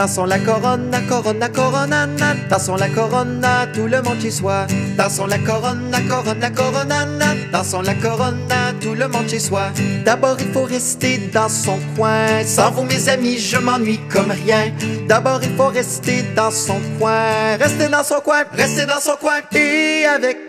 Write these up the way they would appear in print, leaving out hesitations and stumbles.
Dansons la corona, corona, corona, na. Dansons la corona, tout le monde chez soi. Dansons la corona, corona, corona, na. Dansons la corona, tout le monde chez soi. D'abord il faut rester dans son coin. Sans vous mes amis, je m'ennuie comme rien. D'abord il faut rester dans son coin. Rester dans son coin, rester dans son coin. Et avec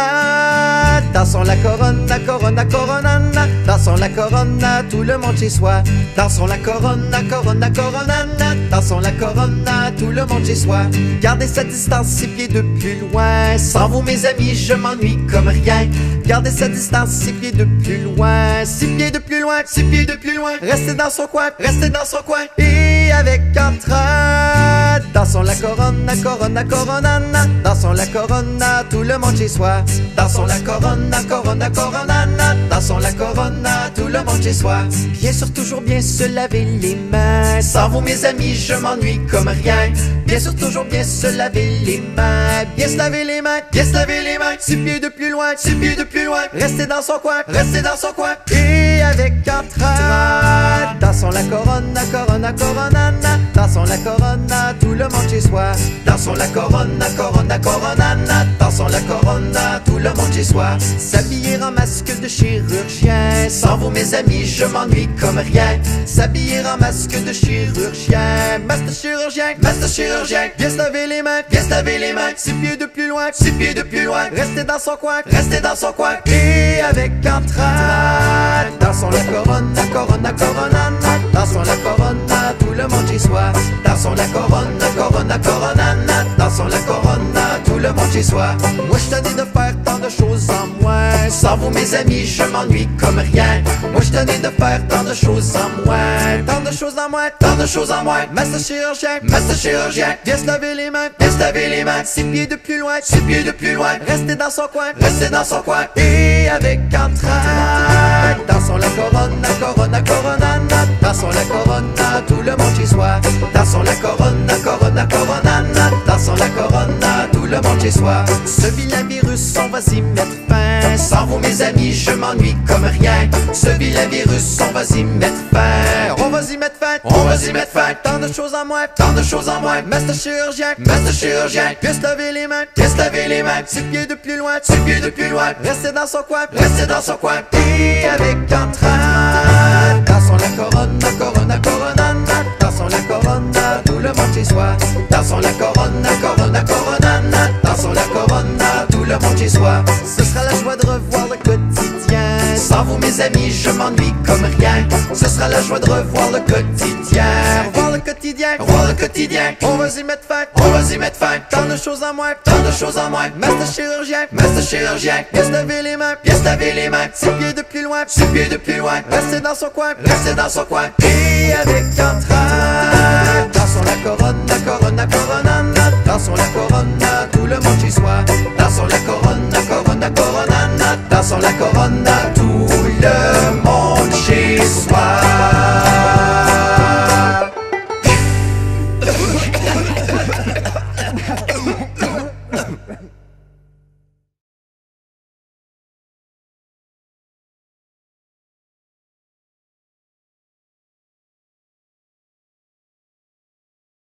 entrain, dansons la corona, corona, corona, na. Dansons la corona, tout le monde chez soi. Dansons la corona, corona, corona, na. Dansons la corona, tout le monde chez soi. Gardez cette distance, 6 pieds de plus loin. Sans vous mes amis, je m'ennuie comme rien. Gardez cette distance, 6 pieds de plus loin. 6 pieds de plus loin, 6 pieds de plus loin. Restez dans son coin, restez dans son coin. Et avec entrain, dansons la corona, corona, corona, na. Dansons la corona, tout le monde chez soi. Dansons la corona, corona, corona, na. Dansons la corona, tout le monde chez soi. Bien sûr, toujours bien se laver les mains. Sans vous mes amis, je m'ennuie comme rien. Bien sûr, toujours bien se laver les mains. Bien se laver les mains, bien se laver les mains. 6 pieds de plus loin, 6 pieds de plus loin. Restez dans son coin, restez dans son coin. Et avec entrain, dansons la corona, corona, corona, na. Dansons la corona, tout le monde chez soi. Dansons la corona, corona, corona, na. Dansons la corona, tout le monde chez soi. S'habiller en masque de chirurgien. Sans vous mes amis, je m'ennuie comme rien. S'habiller en masque de chirurgien. Masque de chirurgien, masque de chirurgien. Bien se laver les mains, bien se laver les mains. 6 pieds de plus loin, 6 pieds de plus loin. Restez dans son coin, restez dans son coin. Et avec entrain, dansons la corona, corona, corona, na. Dansons la corona, tout le monde chez soi. Dansons la corona, corona, corona, na. Dansons la corona, tout le monde chez soi. Moi je tenais de faire tant de choses en moins. Sans vous mes amis, je m'ennuie comme rien. Moi je tenais de faire tant de choses en moins. Tant de choses en moins, tant de choses en moins. Masque de chirurgien, masque de chirurgien. Bien se laver les mains, bien se laver les mains. 6 pieds de plus loin, 6 pieds de plus loin. Restez dans son coin, restez dans son coin. Et avec entrain, dansons la corona, corona, corona, na. Dansons la corona, tout le monde chez soi. Dansons la corona, corona, corona, na. Dansons la corona, tout le monde chez soi. Ce vilain virus, on va y mettre fin. Sans vous mes amis, je m'ennuie comme rien. Ce vilain virus, on va y mettre fin. On va y mettre fin, on va y mettre fin. Tant de choses en moins, tant de choses en moins. Masque de chirurgien, masque de chirurgien. Bien se laver les mains, bien se laver les mains. 6 pieds de plus loin, 6 pieds de plus loin. Restez dans son coin, restez dans son coin. Et avec entrain, dansons la corona, corona, corona, na. Dansons la corona, tout le monde chez soi. Dansons la corona, corona, corona, na. Dansons la corona, tout le monde chez soi. Ce sera la joie de revoir le quotidien. Sans vous mes amis, je m'ennuie comme rien. Ce sera la joie de revoir le quotidien. Revoir le quotidien, revoir le quotidien. On va y mettre fin, on va y mettre fin. Tant de choses en moins, tant de choses en moins. Masque de chirurgien, masque de chirurgien. Bien se laver les mains, bien se laver les mains. 6 pieds de plus loin, 6 pieds de plus loin. Restez dans son coin, restez dans son coin. Et avec entrain, dansons la corona, corona, corona, na. Dansons la corona, tout le monde chez soi.